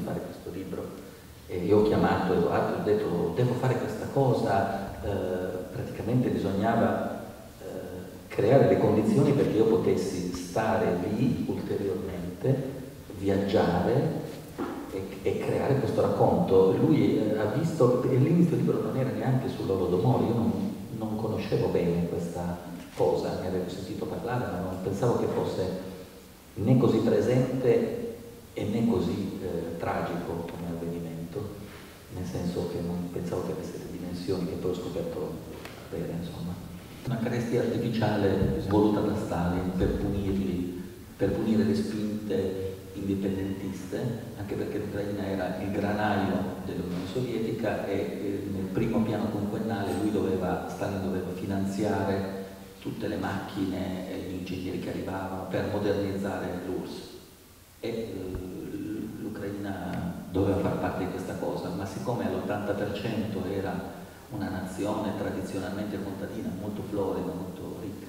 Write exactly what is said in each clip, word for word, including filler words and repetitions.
fare questo libro e io ho chiamato Edoardo e ho detto devo fare questa cosa, eh, praticamente bisognava eh, creare le condizioni perché io potessi stare lì ulteriormente, viaggiare e, e creare questo racconto. Lui eh, ha visto, e l'inizio del libro non era neanche sull'Holodomor, io non, non conoscevo bene questa cosa, ne avevo sentito parlare ma non pensavo che fosse né così presente e né così eh, tragico come avvenimento, nel senso che non pensavo che avesse le dimensioni che poi ho scoperto avere, insomma. Una carestia artificiale voluta da Stalin per punirli, per punire le spinte indipendentiste, anche perché l'Ucraina era il granaio dell'Unione Sovietica e eh, nel primo piano quinquennale lui doveva, Stalin doveva finanziare tutte le macchine e gli ingegneri che arrivavano per modernizzare l'U R S S e l'Ucraina doveva far parte di questa cosa, ma siccome all'ottanta per cento era una nazione tradizionalmente contadina, molto florida, molto ricca,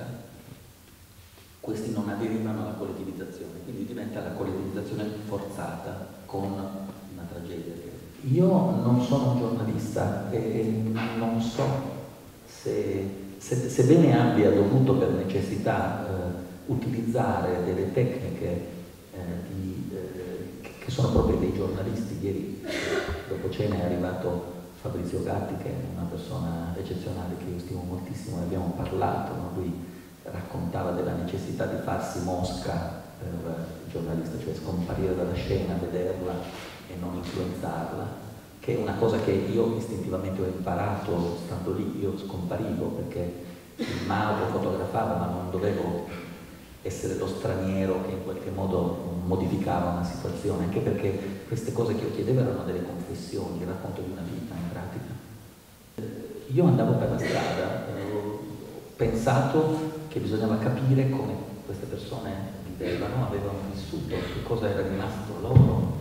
questi non aderivano alla collettivizzazione, quindi diventa la collettivizzazione forzata con una tragedia. Io non sono un giornalista e non so se Se, sebbene abbia dovuto per necessità eh, utilizzare delle tecniche eh, di, eh, che sono proprie dei giornalisti, ieri dopo cena è arrivato Fabrizio Gatti che è una persona eccezionale che io stimo moltissimo, ne abbiamo parlato, no? Lui raccontava della necessità di farsi mosca per il giornalista, cioè scomparire dalla scena, vederla e non influenzarla, che è una cosa che io istintivamente ho imparato stando lì. Io scomparivo perché filmavo, fotografavo, ma non dovevo essere lo straniero che in qualche modo modificava una situazione, anche perché queste cose che io chiedevo erano delle confessioni, il racconto di una vita in pratica. Io andavo per la strada, ho pensato che bisognava capire come queste persone vivevano, avevano vissuto, che cosa era rimasto loro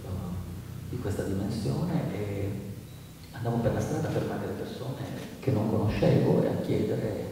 di questa dimensione, e andavo per la strada a fermare le persone che non conoscevo e a chiedere: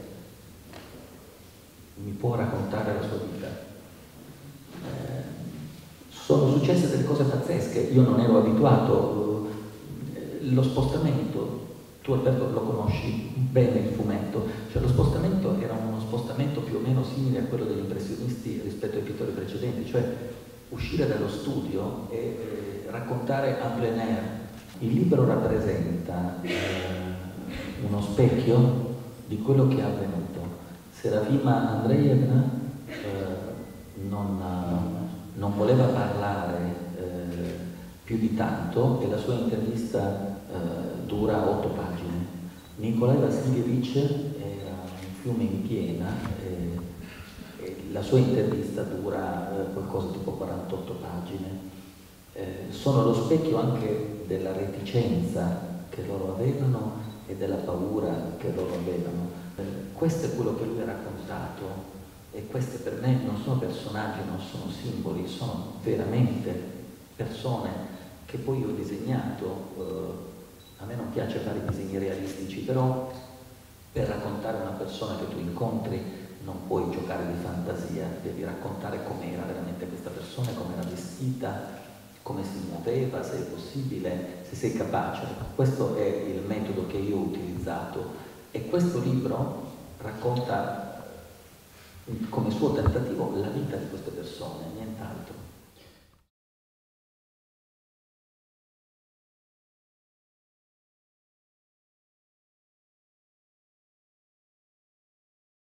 mi può raccontare la sua vita? Eh, sono successe delle cose pazzesche, io non ero abituato. Eh, lo spostamento, tu Alberto lo conosci bene il fumetto, cioè lo spostamento era uno spostamento più o meno simile a quello degli impressionisti rispetto ai pittori precedenti, cioè uscire dallo studio e eh, raccontare en plein air. Il libro rappresenta eh, uno specchio di quello che è avvenuto. Serafima Andreevna eh, non, non voleva parlare eh, più di tanto e la sua intervista eh, dura otto pagine. Nikolai Vasiljevic era un fiume in piena e la sua intervista dura eh, qualcosa tipo quarantotto pagine. Eh, sono lo specchio anche della reticenza che loro avevano e della paura che loro avevano. Eh, questo è quello che lui ha raccontato e queste per me non sono personaggi, non sono simboli, sono veramente persone che poi io ho disegnato. Eh, a me non piace fare i disegni realistici, però per raccontare una persona che tu incontri non puoi giocare di fantasia, devi raccontare com'era veramente questa persona, com'era vestita, come si muoveva, se è possibile, se sei capace. Questo è il metodo che io ho utilizzato e questo libro racconta come suo tentativo la vita di queste persone, nient'altro.